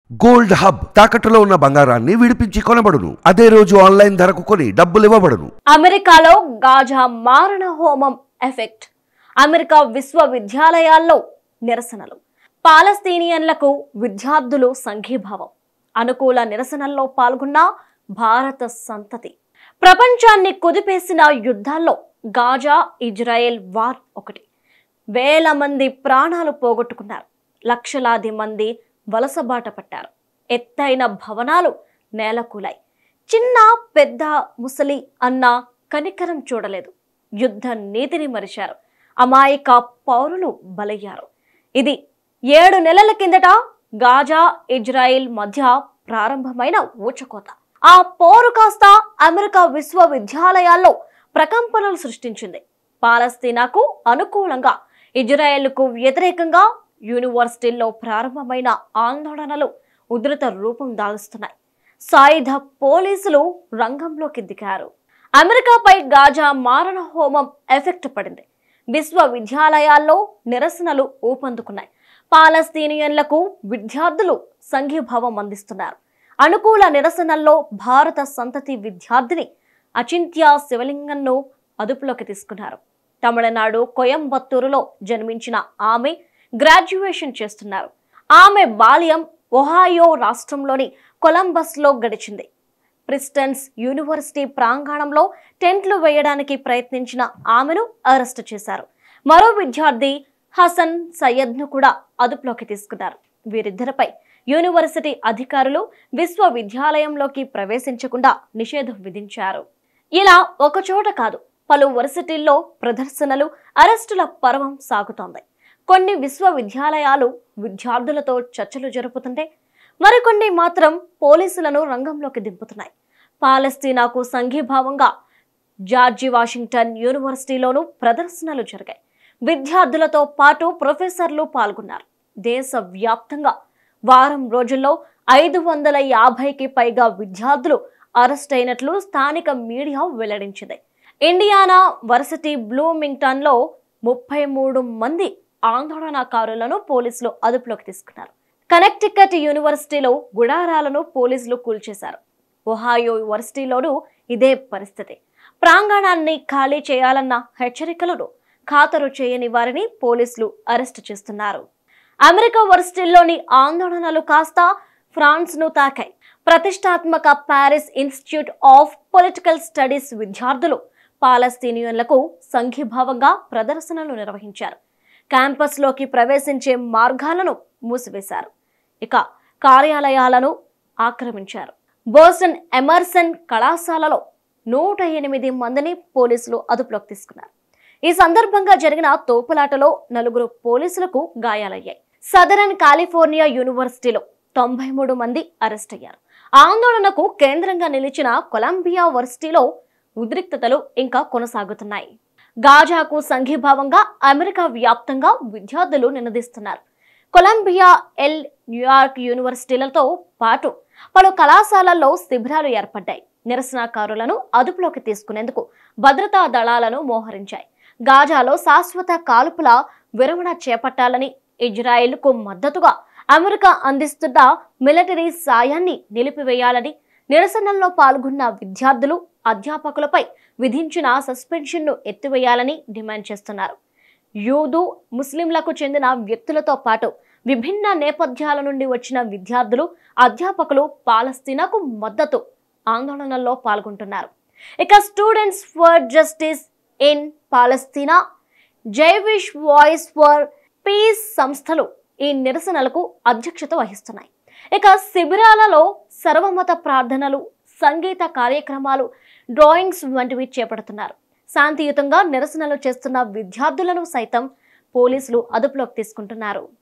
Gold hub తాకట్టులో ఉన్న బంగారాన్ని విడిపించి కొనబడును. అదే రోజు ఆన్లైన్ ధరకు కొని డబ్బులు ఇవ్వబడును. అమెరికాలో గాజా మారణ హోమం ఎఫెక్ట్. అమెరికా విశ్వవిద్యాలయాల్లో నిరసనలు. పాలస్తీనియన్లకు విద్యార్థులు సంఘీభావం. అనుకూల నిరసనల్లో పాల్గొన్న భారత సంతతి. ప్రపంచాన్ని కుదిపేసిన యుద్ధాల్లో గాజా ఇజ్రాయెల్ వార్ ఒకటి. వేల మంది ప్రాణాలు పోగొట్టుకున్నారు. లక్షలాది మంది వలసబాట పట్టారు. ఎత్తైన భవనాలు నేలకూలాయి. చిన్న పెద్ద ముసలి అన్న కనికరం చూడలేదు. యుద్ధ నీతిని మరిచారు. అమాయక పౌరులు బలయ్యారు. ఇది 7 నెలల కిందట గాజా ఇజ్రాయిల్ మధ్య ప్రారంభమైన ఊచకోత. ఆ పోరు కాస్త అమెరికా విశ్వవిద్యాలయాల్లో ప్రకంపనలు సృష్టించింది. పాలస్తీనాకు అనుకూలంగా, ఇజ్రాయెల్కు వ్యతిరేకంగా యూనివర్సిటీల్లో ప్రారంభమైన ఆందోళనలు ఉధృత రూపం దాల్చుతున్నాయి. సాయుధ పోలీసులు రంగంలోకి దిగారు. అమెరికాపై గాజా మారణ హోమం ఎఫెక్ట్ పడింది. విశ్వవిద్యాలయాల్లో నిరసనలు ఊపందుకున్నాయి. పాలస్తీనియన్లకు విద్యార్థులు సంఘీభావం అందిస్తున్నారు. అనుకూల నిరసనల్లో భారత సంతతి విద్యార్థిని అచింత్య శివలింగన్ను అదుపులోకి తీసుకున్నారు. తమిళనాడు కోయంబత్తూరులో జన్మించిన ఆమె గ్రాడ్యుయేషన్ చేస్తున్నారు. ఆమె బాల్యం ఒహాయో రాష్ట్రంలోని కొలంబస్లో గడిచింది. ప్రిస్టన్స్ యూనివర్సిటీ ప్రాంగణంలో టెంట్లు వేయడానికి ప్రయత్నించిన ఆమెను అరెస్టు చేశారు. మరో విద్యార్థి హసన్ సయ్యద్ను కూడా అదుపులోకి తీసుకున్నారు. వీరిద్దరిపై యూనివర్సిటీ అధికారులు విశ్వవిద్యాలయంలోకి ప్రవేశించకుండా నిషేధం విధించారు. ఇలా ఒకచోట కాదు, పలు వర్సిటీల్లో ప్రదర్శనలు, అరెస్టుల పర్వం సాగుతోంది. కొన్ని విశ్వవిద్యాలయాలు విద్యార్థులతో చర్చలు జరుపుతుంటే మరికొన్ని మాత్రం పోలీసులను రంగంలోకి దింపుతున్నాయి. పాలస్తీనాకు సంఘీభావంగా జార్జి వాషింగ్టన్ యూనివర్సిటీలోనూ ప్రదర్శనలు జరిగాయి. విద్యార్థులతో పాటు ప్రొఫెసర్లు పాల్గొన్నారు. దేశవ్యాప్తంగా వారం రోజుల్లో 550కి పైగా విద్యార్థులు అరెస్ట్ అయినట్లు స్థానిక మీడియా వెల్లడించింది. ఇండియానా వర్సిటీ బ్లూమింగ్టన్లో 33 మంది ఆందోళనకారులను పోలీసులు అదుపులోకి తీసుకున్నారు. కనెక్టికట్ యూనివర్సిటీలో గుడారాలను పోలీసులు కూల్చేశారు. ఒహాయో యూనివర్సిటీలోనూ ఇదే పరిస్థితి. ప్రాంగణాన్ని ఖాళీ చేయాలన్న హెచ్చరికలను ఖాతరు చేయని వారిని పోలీసులు అరెస్టు చేస్తున్నారు. అమెరికా వర్సిటీల్లోని ఆందోళనలు కాస్త ఫ్రాన్స్ను తాకాయి. ప్రతిష్టాత్మక Paris Institute of Political Studies విద్యార్థులు పాలస్తీనియన్లకు సంఘీభావంగా ప్రదర్శనలు నిర్వహించారు. క్యాంపస్లోకి ప్రవేశించే మార్గాలను మూసివేశారు. ఇక కార్యాలయాలను ఆక్రమించారు. బోస్టన్ ఎమర్సన్ కళాశాలలో 108 మందిని పోలీసులు అదుపులోకి తీసుకున్నారు. ఈ సందర్భంగా జరిగిన తోపులాటలో 4 పోలీసులకు గాయాలయ్యాయి. సదరన్ కాలిఫోర్నియా యూనివర్సిటీలో 93 మంది అరెస్ట్ అయ్యారు. ఆందోళనకు కేంద్రంగా నిలిచిన కొలంబియా వర్సిటీలో ఉద్రిక్తతలు ఇంకా కొనసాగుతున్నాయి. గాజాకు సంఘీభావంగా అమెరికా వ్యాప్తంగా విద్యార్థులు నినదిస్తున్నారు. కొలంబియా, న్యూయార్క్ యూనివర్సిటీలతో పాటు పలు కళాశాలల్లో శిబిరాలు ఏర్పడ్డాయి. నిరసనకారులను అదుపులోకి తీసుకునేందుకు భద్రతా దళాలను మోహరించాయి. గాజాలో శాశ్వత కాల్పుల విరమణ చేపట్టాలని, ఇజ్రాయెల్కు మద్దతుగా అమెరికా అందిస్తున్న మిలిటరీ సాయాన్ని నిలిపివేయాలని, నిరసనల్లో పాల్గొన్న విద్యార్థులు, అధ్యాపకులపై విధించిన సస్పెన్షన్ను ఎత్తివేయాలని డిమాండ్ చేస్తున్నారు. యూదు, ముస్లింలకు చెందిన వ్యక్తులతో పాటు విభిన్న నేపథ్యాల నుండి వచ్చిన విద్యార్థులు, అధ్యాపకులు పాలస్తీనాకు మద్దతు ఆందోళనల్లో పాల్గొంటున్నారు. ఇక Students for Justice in Palestine, Jewish Voice for Peace సంస్థలు ఈ నిరసనలకు అధ్యక్షత వహిస్తున్నాయి. ఇక శిబిరాలలో సర్వమత ప్రార్థనలు, సంగీత కార్యక్రమాలు, డ్రాయింగ్స్ వంటివి చేపడుతున్నారు. శాంతియుతంగా నిరసనలు చేస్తున్న విద్యార్థులను సైతం పోలీసులు అదుపులోకి తీసుకుంటున్నారు.